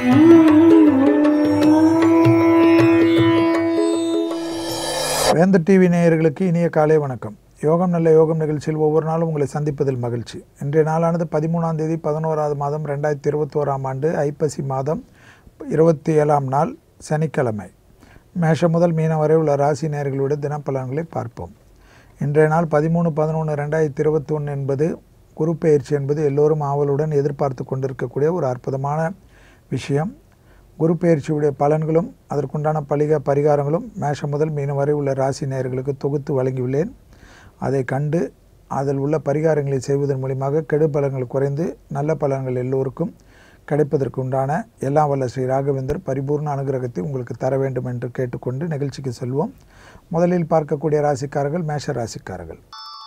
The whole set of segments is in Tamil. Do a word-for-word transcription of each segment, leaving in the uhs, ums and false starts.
வேந்தர் டிவி நேயர்களுக்கு இனிய காலை வணக்கம். யோகம் நல்ல யோகம் நிகழ்ச்சியில் ஒவ்வொரு நாளும் உங்களை சந்திப்பதில் மகிழ்ச்சி. இன்றைய நாளானது பதிமூணாம் தேதி பதினோராவது மாதம் ரெண்டாயிரத்தி இருபத்தோராம் ஆண்டு ஐப்பசி மாதம் இருபத்தி ஏழாம் நாள் சனிக்கிழமை. மேஷம் முதல் மீனம் வரை உள்ள ராசி நேயர்களுடைய தினப்பலன்களை பார்ப்போம். இன்றைய நாள் பதிமூணு பதினொன்று ரெண்டாயிரத்தி இருபத்தி ஒன்று என்பது குரு பெயர்ச்சி என்பது எல்லோரும் ஆவலுடன் எதிர்பார்த்து கொண்டிருக்கக்கூடிய ஒரு அற்புதமான விஷயம். குரு பெயர்ச்சியுடைய பலன்களும் அதற்குண்டான பலிக பரிகாரங்களும் மேஷம் முதல் மீனம் வரை உள்ள ராசி நேயர்களுக்கு தொகுத்து வழங்கியுள்ளேன். அதை கண்டு அதில் உள்ள பரிகாரங்களை செய்வதன் மூலியமாக கெடு பலன்கள் குறைந்து நல்ல பலன்கள் எல்லோருக்கும் கிடைப்பதற்கு உண்டான எல்லாம் வல்ல ஸ்ரீ ராகவேந்தர் பரிபூர்ண அனுகிரகத்தை உங்களுக்கு தர வேண்டும் என்று கேட்டுக்கொண்டு நிகழ்ச்சிக்கு செல்வோம். முதலில் பார்க்கக்கூடிய ராசிக்காரர்கள் மேஷ ராசிக்காரர்கள்.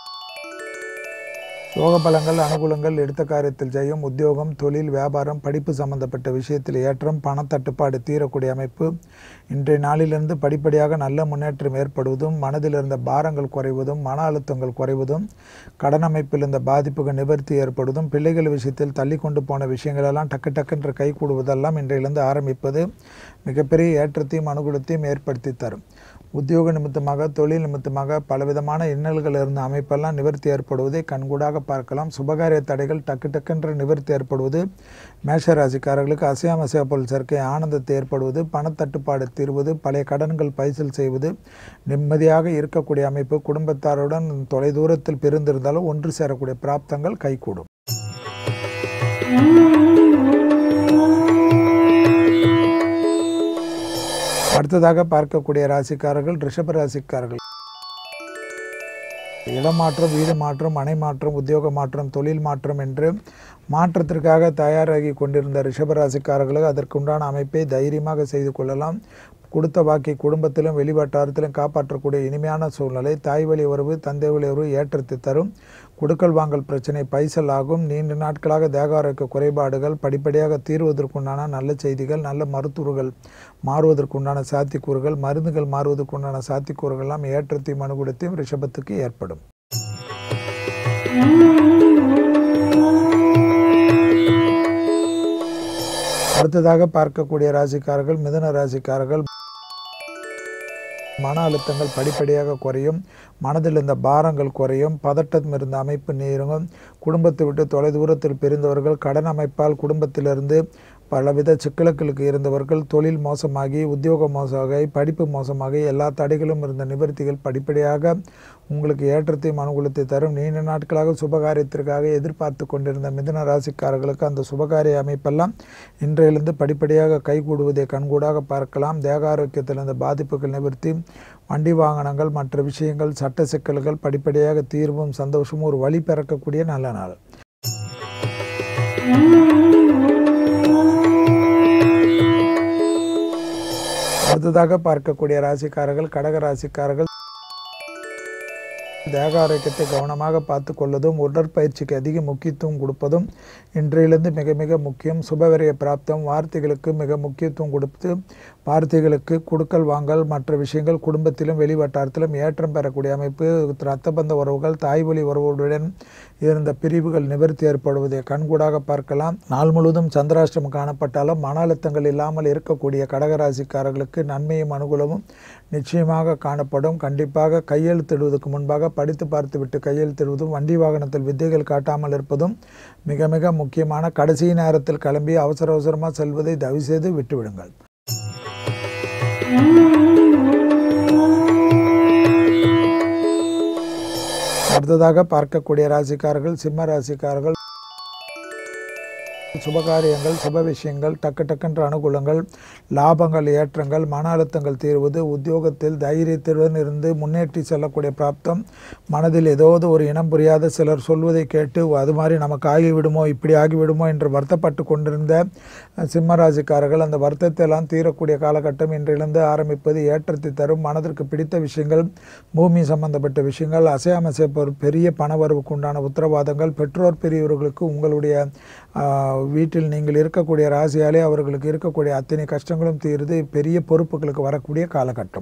யோக பலங்கள் அனுகூலங்கள், எடுத்த காரியத்தில் ஜெயம், உத்தியோகம், தொழில், வியாபாரம், படிப்பு சம்பந்தப்பட்ட விஷயத்தில் ஏற்றம், பணத்தட்டுப்பாடு தீரக்கூடிய அமைப்பு. இன்றைய நாளிலிருந்து படிப்படியாக நல்ல முன்னேற்றம் ஏற்படுவதும், மனதில் இருந்த பாரங்கள் குறைவதும், மன அழுத்தங்கள் குறைவதும், கடன் அமைப்பில் இருந்த பாதிப்புகள் நிவர்த்தி ஏற்படுவதும், பிள்ளைகள் விஷயத்தில் தள்ளி கொண்டு போன விஷயங்களெல்லாம் டக்கு டக்குன்ற கை கூடுவதெல்லாம் இன்றையிலிருந்து ஆரம்பிப்பது மிகப்பெரிய ஏற்றத்தையும் அனுகூலத்தையும் ஏற்படுத்தி தரும். உத்தியோக நிமித்தமாக, தொழில் நிமித்தமாக பலவிதமான இன்னல்கள் இருந்த அமைப்பெல்லாம் நிவர்த்தி ஏற்படுவதை கண்கூடாக பார்க்கலாம். சுபகாரிய தடைகள் டக்கு டக்குன்ற நிவர்த்தி ஏற்படுவது, மேஷராசிக்காரர்களுக்கு அசையாம அசையா பொருள் சேர்க்கை ஆனந்தத்தை ஏற்படுவது, பணத்தட்டுப்பாடு தீர்வது, பழைய கடன்கள் பைசல் செய்வது, நிம்மதியாக இருக்கக்கூடிய அமைப்பு, குடும்பத்தாருடன் தொலைதூரத்தில் பிரிந்திருந்தாலும் ஒன்று சேரக்கூடிய பிராப்தங்கள் கைகூடும். அடுத்ததாக பார்க்கக்கூடிய ராசிக்காரர்கள் ரிஷப ராசிக்காரர்கள். இடமாற்றம், வீடு மாற்றம், மனை மாற்றம், உத்தியோக மாற்றம், தொழில் மாற்றம் என்று மாற்றத்திற்காக தயாராகி கொண்டிருந்த ரிஷபராசிக்காரர்களுக்கு அதற்குண்டான அமைப்பை தைரியமாக செய்து கொள்ளலாம். கொடுத்த வாக்கை குடும்பத்திலும் வெளிவட்டாரத்திலும் காப்பாற்றக்கூடிய இனிமையான சூழ்நிலை. தாய் வழி உறவு, தந்தை வழி உறவு ஏற்றத்தை தரும். கொடுக்கல் வாங்கல் பிரச்சனை பைசல் ஆகும். நீண்ட நாட்களாக தேக ஆரோக்கிய குறைபாடுகள் படிப்படியாக தீர்வதற்குண்டான நல்ல செய்திகள், நல்ல மருத்துவர்கள் மாறுவதற்குண்டான சாத்தியக்கூறுகள், மருந்துகள் மாறுவதற்குண்டான சாத்தியக்கூறுகள்லாம் ஏற்றத்தையும் அனுகூலத்தையும் ரிஷபத்துக்கு ஏற்படும். அடுத்ததாக பார்க்கக்கூடிய ராசிக்காரர்கள் மிதுன ராசிக்காரர்கள். மன அழுத்தங்கள் படிப்படியாக குறையும். மனதில் இருந்த பாரங்கள் குறையும். பதட்டம் இருந்த அமைப்பு நீருங்கும். குடும்பத்தை விட்டு தொலைதூரத்தில் பிரிந்தவர்கள், கடன் அமைப்பால் குடும்பத்திலிருந்து பலவித சிக்கலுக்களுக்கு இருந்தவர்கள், தொழில் மோசமாகி, உத்தியோகம் மோசமாகி, படிப்பு மோசமாகி, எல்லா தடைகளும் இருந்த நிவர்த்திகள் படிப்படியாக உங்களுக்கு ஏற்றத்தையும் அனுகூலத்தை தரும். நீண்ட நாட்களாக சுபகாரியத்திற்காக எதிர்பார்த்து கொண்டிருந்த மிதுன ராசிக்காரர்களுக்கு அந்த சுபகாரிய அமைப்பெல்லாம் இன்றையிலிருந்து படிப்படியாக கைகூடுவதை கண்கூடாக பார்க்கலாம். தேக ஆரோக்கியத்தில் இருந்த பாதிப்புகள் நிவர்த்தி, வண்டி வாகனங்கள், மற்ற விஷயங்கள், சட்ட சிக்கல்கள் படிப்படியாக தீர்வும் சந்தோஷமும் ஒரு வழி பிறக்கக்கூடிய நல்ல நாள். அடுத்ததாக பார்க்கக்கூடிய ராசிக்காரர்கள் கடக ராசிக்காரர்கள். தேக ஆரோக்கியத்தை கவனமாக பார்த்து கொள்வதும், உடற்பயிற்சிக்கு அதிக முக்கியத்துவம் கொடுப்பதும் இன்றையிலிருந்து மிக மிக முக்கியம். சுபவிரய பிராப்தம், வார்த்தைகளுக்கு மிக முக்கியத்துவம் கொடுத்து வார்த்தைகளுக்கு கொடுக்கல் வாங்கல், மற்ற விஷயங்கள் குடும்பத்திலும் வெளிவட்டாரத்திலும் ஏற்றம் பெறக்கூடிய அமைப்பு. இரத்தபந்த உறவுகள், தாய் வழி உறவுகளுடன் இருந்த பிரிவுகள் நிவர்த்தி ஏற்படுவதை கண்கூடாக பார்க்கலாம். நாள் முழுவதும் சந்திராஷ்டமம் காணப்பட்டாலும் மன அழுத்தங்கள் இல்லாமல் இருக்கக்கூடிய கடகராசிக்காரர்களுக்கு நன்மையும் அனுகூலமும் நிச்சயமாக காணப்படும். கண்டிப்பாக கையெழுத்திடுவதற்கு முன்பாக படித்து பார்த்துவிட்டு கையெழுத்திடுவதும், வண்டி வாகனத்தில் வித்தைகள் காட்டாமல் இருப்பதும் மிக மிக முக்கியமான. கடைசி நேரத்தில் கிளம்பி அவசர அவசரமாக செல்வதை தயவு செய்து விட்டுவிடுங்கள். அடுத்ததாக பார்க்கக்கூடிய ராசிக்காரர்கள் சிம்ம ராசிக்காரர்கள். சுபகாரியங்கள், சுப விஷயங்கள், டக்கு டக்குன்ற அனுகூலங்கள், லாபங்கள், ஏற்றங்கள், மன அழுத்தங்கள் தீர்வது, உத்தியோகத்தில் தைரியத்துடன் இருந்து முன்னேற்றி செல்லக்கூடிய பிராப்தம். மனதில் ஏதாவது ஒரு இனம் புரியாத சிலர் சொல்வதை கேட்டு அது மாதிரி நமக்கு ஆகிவிடுமோ, இப்படி ஆகிவிடுமோ என்று வருத்தப்பட்டு கொண்டிருந்த சிம்மராசிக்காரர்கள் அந்த வருத்தத்தை எல்லாம் தீரக்கூடிய காலகட்டம் இன்றிலிருந்து ஆரம்பிப்பது ஏற்றத்தை தரும். மனதிற்கு பிடித்த விஷயங்கள், பூமி சம்பந்தப்பட்ட விஷயங்கள், அசையாமசை பெரிய பணவரவுக்கு உண்டான உத்தரவாதங்கள், பெற்றோர் பெரியவர்களுக்கு உங்களுடைய வீட்டில் நீங்கள் இருக்கக்கூடிய ராசியாலே அவர்களுக்கு இருக்கக்கூடிய அத்தனை கஷ்டங்களும் தீர்ந்து பெரிய பொறுப்புகளுக்கு வரக்கூடிய காலகட்டம்.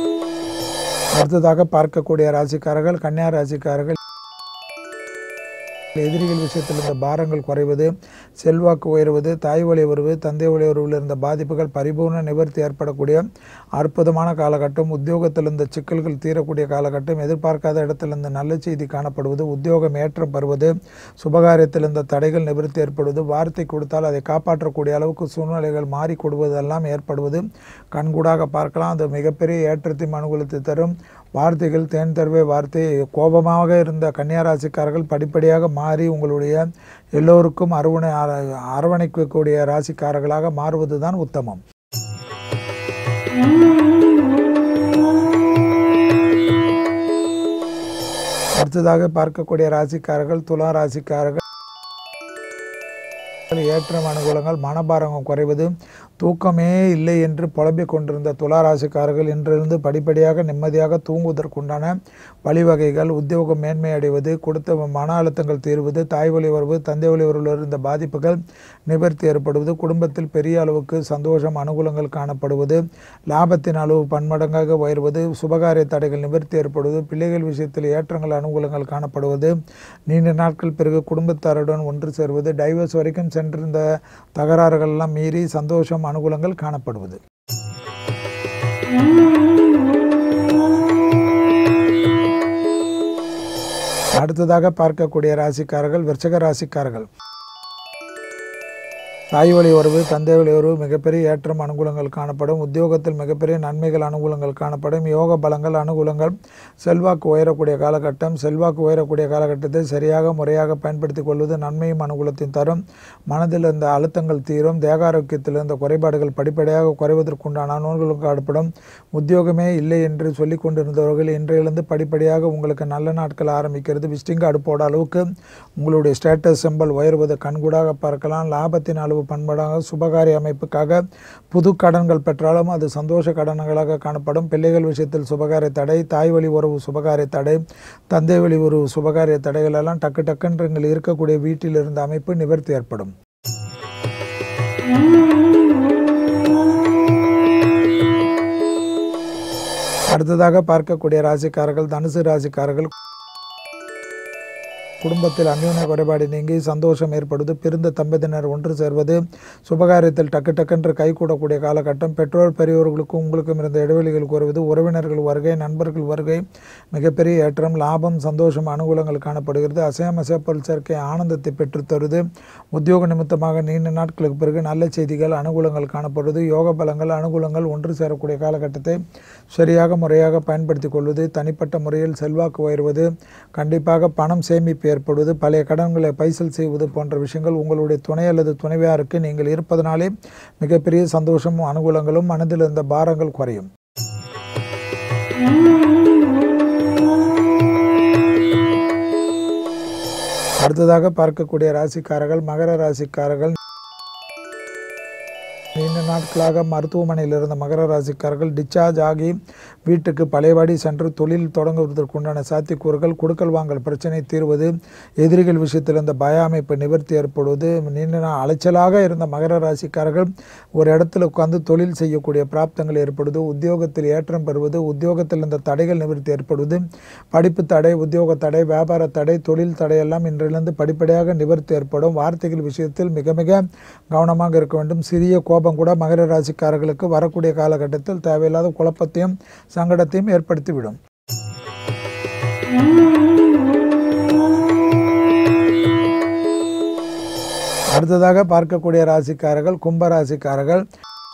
அடுத்ததாக பார்க்கக்கூடிய ராசிக்காரர்கள் கன்னியா ராசிக்காரர்கள். எதிரிகள் விஷயத்தில் இருந்த பாரங்கள் குறைவது, செல்வாக்கு உயர்வது, தாய் வழி உறவு, தந்தை வழி உறவில் இருந்த பாதிப்புகள் பரிபூர்ண நிவர்த்தி ஏற்படக்கூடிய அற்புதமான காலகட்டம். உத்தியோகத்தில் இருந்த சிக்கல்கள் தீரக்கூடிய காலகட்டம். எதிர்பார்க்காத இடத்தில் இருந்த நல்ல செய்தி காணப்படுவது, உத்தியோகம் ஏற்றம் பெறுவது, சுபகாரியத்தில் இருந்த தடைகள் நிவர்த்தி ஏற்படுவது, வார்த்தை கொடுத்தால் அதை காப்பாற்றக்கூடிய அளவுக்கு சூழ்நிலைகள் மாறி கொடுவதெல்லாம் ஏற்படுவது கண்கூடாக பார்க்கலாம். அது மிகப்பெரிய ஏற்றத்தையும் அனுகூலத்தை தரும். வார்த்தைகள் தேன் தருவே வார்த்தை. கோபமாக இருந்த கன்னியாராசிக்காரர்கள் படிப்படியாக மாறி உங்களுடைய எல்லோருக்கும் அரவணை அரவணைக்கக்கூடிய ராசிக்காரர்களாக மாறுவது தான் உத்தமம். அடுத்ததாக பார்க்கக்கூடிய ராசிக்காரர்கள் துலா ராசிக்காரர்கள். ஏற்றம் அனுகூலங்கள், மனபாரங்கள் குறைவது, தூக்கமே இல்லை என்று புலம்பிக் கொண்டிருந்த துளாராசிக்காரர்கள் இன்றிலிருந்து படிப்படியாக நிம்மதியாக தூங்குவதற்குண்டான வழிவகைகள், உத்தியோகம் மேன்மை அடைவது, கொடுத்த மன அழுத்தங்கள் தீர்வது, தாய் வழி உறவு, தந்தை வழி உறவில் இருந்த பாதிப்புகள் நிவர்த்தி ஏற்படுவது, குடும்பத்தில் பெரிய அளவுக்கு சந்தோஷம் அனுகூலங்கள் காணப்படுவது, லாபத்தின் அளவு பன்மடங்காக உயர்வது, சுபகாரிய தடைகள் நிவர்த்தி ஏற்படுவது, பிள்ளைகள் விஷயத்தில் ஏற்றங்கள் அனுகூலங்கள் காணப்படுவது, நீண்ட நாட்கள் பிறகு குடும்பத்தாருடன் ஒன்று சேர்வது, டைவர்ஸ் வரைக்கும் சென்றிருந்த தகராறுகள் எல்லாம் மீறி சந்தோஷம் அனுகூலங்கள் காணப்படுவது. அடுத்ததாக பார்க்கக்கூடிய ராசிக்காரர்கள் விருச்சிக ராசிக்காரர்கள். தாய் வழி உறவு, தந்தை வழி உறவு மிகப்பெரிய ஏற்றம் அனுகூலங்கள் காணப்படும். உத்தியோகத்தில் மிகப்பெரிய நன்மைகள் அனுகூலங்கள் காணப்படும். யோக பலங்கள் அனுகூலங்கள், செல்வாக்கு உயரக்கூடிய காலகட்டம். செல்வாக்கு உயரக்கூடிய காலகட்டத்தை சரியாக முறையாக பயன்படுத்திக் கொள்வது நன்மையும் அனுகூலத்தையும் தரும். மனதில் இருந்த அழுத்தங்கள் தீரும். தேக ஆரோக்கியத்தில் இருந்த குறைபாடுகள் படிப்படியாக குறைவதற்குண்டான அனுகூலம் காணப்படும். உத்தியோகமே இல்லை என்று சொல்லிக் கொண்டிருந்தவர்கள் இன்றையிலிருந்து படிப்படியாக உங்களுக்கு நல்ல நாட்கள் ஆரம்பிக்கிறது. விஸ்டிங் அடுப்போட அளவுக்கு உங்களுடைய ஸ்டேட்டஸ் சிம்பல் உயர்வது கண்கூடாக பார்க்கலாம். லாபத்தின் அளவு பண்படாக சுபகாரிய அமைப்புக்காக புது கடன்கள் பெற்றாலும் அது சந்தோஷ கடன்களாக காணப்படும். பிள்ளைகள் விஷயத்தில் சுபகாரிய தடை, தாய் வழி உறவு சுபகாரிய தடை, தந்தை வழி உறவு சுபகாரிய தடைகள் எல்லாம் டக்கு டக்குன்று நீங்கள் இருக்கக்கூடிய வீட்டில் இருந்த அமைப்பு நிவர்த்தி ஏற்படும். அடுத்ததாக பார்க்கக்கூடிய ராசிக்காரர்கள் தனுசு ராசிக்காரர்கள். குடும்பத்தில் அந்யோன்ய குறைபாடு நீங்கி சந்தோஷம் ஏற்படுவது, பிரிந்த தம்பதியினர் ஒன்று சேர்வது, சுபகாரியத்தில் டக்கு டக்கென்று கைகூடக்கூடிய காலகட்டம். பெற்றோர் பெரியோர்களுக்கும் உங்களுக்கும் இருந்த இடைவெளிகள் குறைவது, உறவினர்கள் வருகை, நண்பர்கள் வருகை மிகப்பெரிய ஏற்றம், லாபம், சந்தோஷம் அனுகூலங்கள் காணப்படுகிறது. அசையாமசைய பொருள் சேர்க்கை ஆனந்தத்தை பெற்றுத்தருவது. உத்தியோக நிமித்தமாக நீண்ட நாட்களுக்கு பிறகு நல்ல செய்திகள் அனுகூலங்கள் காணப்படுவது. யோக பலங்கள் அனுகூலங்கள் ஒன்று சேரக்கூடிய காலகட்டத்தை சரியாக முறையாக பயன்படுத்திக் கொள்வது. தனிப்பட்ட முறையில் செல்வாக்கு உயர்வது, கண்டிப்பாக பணம் சேமிப்பு ஏற்படுவது, பழைய கடன்களை பைசல் செய்வது போன்ற விஷயங்கள் உங்களுடைய துணை அல்லது துணைவியாருக்கு நீங்கள் இருப்பதனாலே மிகப்பெரிய சந்தோஷமும் அனுகூலங்களும், மனதில் இருந்த பாரங்கள் குறையும். அடுத்ததாக பார்க்கக்கூடிய ராசிக்காரர்கள் மகர ராசிக்காரர்கள். நீண்ட நாட்களாக மருத்துவமனையில் இருந்த மகர ராசிக்காரர்கள் டிஸ்சார்ஜ் ஆகி வீட்டுக்கு பழையபடி சென்று தொழில் தொடங்குவதற்குண்டான சாத்தியக்கூறுகள், கொடுக்கல் வாங்கல் பிரச்சனை தீர்வது, எதிரிகள் விஷயத்தில் இருந்த பய அமைப்பு நிவர்த்தி ஏற்படுவது, நீண்ட நாள் அலைச்சலாக இருந்த மகர ராசிக்காரர்கள் ஒரு இடத்துல உட்கார்ந்து தொழில் செய்யக்கூடிய பிராப்தங்கள் ஏற்படுவது, உத்தியோகத்தில் ஏற்றம் பெறுவது, உத்தியோகத்தில் இருந்த தடைகள் நிவர்த்தி ஏற்படுவது, படிப்பு தடை, உத்தியோக தடை, வியாபார தடை, தொழில் தடை எல்லாம் இன்றிலிருந்து படிப்படியாக நிவர்த்தி ஏற்படும். வார்த்தைகள் விஷயத்தில் மிக மிக கவனமாக இருக்க வேண்டும். சிறிய கோபம் கூட மகர ராசிக்காரர்களுக்கு வரக்கூடிய காலகட்டத்தில் தேவையில்லாத குழப்பத்தையும் சங்கடத்தையும் ஏற்படுத்திவிடும். அடுத்ததாக பார்க்கக்கூடிய ராசிக்காரர்கள் கும்ப ராசிக்காரர்கள்.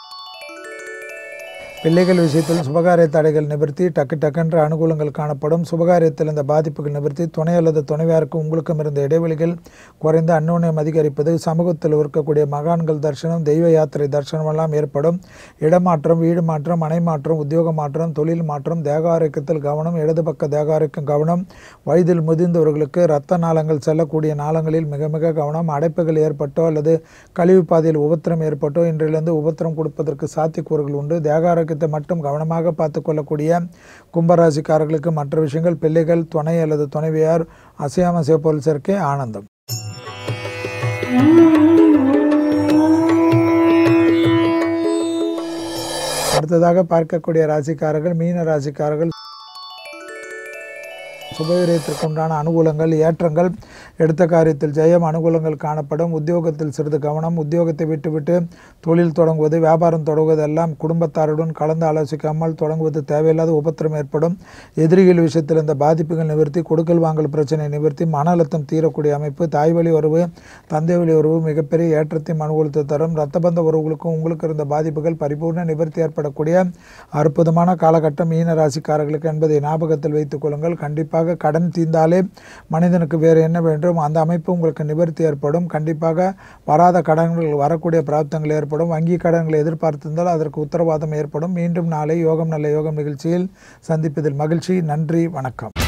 பிள்ளைகள் விஷயத்தில் சுபகாரிய தடைகள் நிவர்த்தி, டக்கு டக்கென்ற அனுகூலங்கள் காணப்படும். சுபகாரியத்தில் இந்த பாதிப்புகள் நிவர்த்தி, துணை அல்லது துணைவியாருக்கு உங்களுக்கும் இருந்த இடைவெளிகள் குறைந்து அந்யோன்யம் அதிகரிப்பது, சமூகத்தில் இருக்கக்கூடிய மகான்கள் தரிசனம், தெய்வ யாத்திரை தரிசனம் எல்லாம் ஏற்படும். இடமாற்றம், வீடு மாற்றம், மனை மாற்றம், உத்தியோக மாற்றம், தொழில் மாற்றம், தேக ஆரோக்கியத்தில் கவனம், இடது பக்க தேக ஆரோக்கியம் கவனம், வயதில் முதிர்ந்தவர்களுக்கு இரத்த நாளங்கள் செல்லக்கூடிய நாளங்களில் மிக மிக கவனம். அடைப்புகள் ஏற்பட்டோ அல்லது கழிவு பாதையில் உபத்திரம் ஏற்பட்டோ இன்றிலிருந்து உபத்திரம் கொடுப்பதற்கு சாத்தியக்கூறுகள் உண்டு. தேக மட்டும் கவனமாக பார்த்து கொள்ளக்கூடிய கும்பராசிக்காரர்களுக்கு மற்ற விஷயங்கள் பிள்ளைகள், துணை அல்லது துணைவியார், அசையாமசைய பொருள் சேர்க்கை, ஆனந்தம். அடுத்ததாக பார்க்கக்கூடிய ராசிக்காரர்கள் மீன ராசிக்காரர்கள். சுபவிரயத்திற்கு உண்டான அனுகூலங்கள், ஏற்றங்கள், எடுத்த காரியத்தில் ஜெயம், அனுகூலங்கள் காணப்படும். உத்தியோகத்தில் சிறிது கவனம். உத்தியோகத்தை விட்டுவிட்டு தொழில் தொடங்குவது, வியாபாரம் தொடங்குவது எல்லாம் குடும்பத்தாருடன் கலந்து ஆலோசிக்காமல் தொடங்குவது தேவையில்லாத உபத்திரம் ஏற்படும். எதிரிகள் விஷயத்தில் இந்த பாதிப்புகள் நிவர்த்தி, கொடுக்கல் வாங்கல் பிரச்சனை நிவர்த்தி, மன அழுத்தம் தீரக்கூடிய அமைப்பு, தாய் வழி உறவு, தந்தை வழி உறவு மிகப்பெரிய ஏற்றத்தையும் அனுகூலத்தை தரும். இரத்தபந்த உறவுகளுக்கும் உங்களுக்கு இருந்த பாதிப்புகள் பரிபூர்ண நிவர்த்தி ஏற்படக்கூடிய அற்புதமான காலகட்டம் மீன ராசிக்காரர்களுக்கு என்பதை ஞாபகத்தில் வைத்துக் கொள்ளுங்கள். கண்டிப்பாக கடன் தீர்ந்தாலே மனிதனுக்கு வேறு என்ன வேண்டும், அந்த அமைப்பு உங்களுக்கு நிவர்த்தி ஏற்படும். கண்டிப்பாக வராத கடன்கள் வரக்கூடிய பிராப்தங்கள் ஏற்படும். வங்கி கடன்களை எதிர்பார்த்திருந்தால் அதற்கு உத்தரவாதம் ஏற்படும். மீண்டும் நாளை யோகம் நல்ல யோகம் நிகழ்ச்சியில் சந்திப்பதில் மகிழ்ச்சி. நன்றி, வணக்கம்.